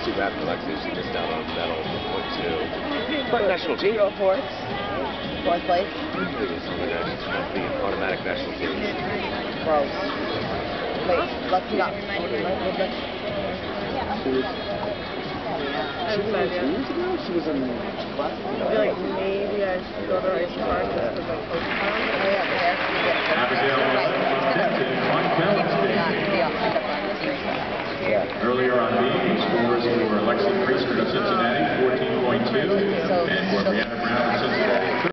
too bad for Lexi. She missed out on a medal for point two. But national team. Fourth place. The automatic national team. Gross. Wait, let's not. She was in class. I feel like maybe I should go to Rice Park just because I'm close to town. Oh yeah, there. Earlier on B, scores for Lexi Priester of Cincinnati, 14.2, and for Brianna Brown of Cincinnati,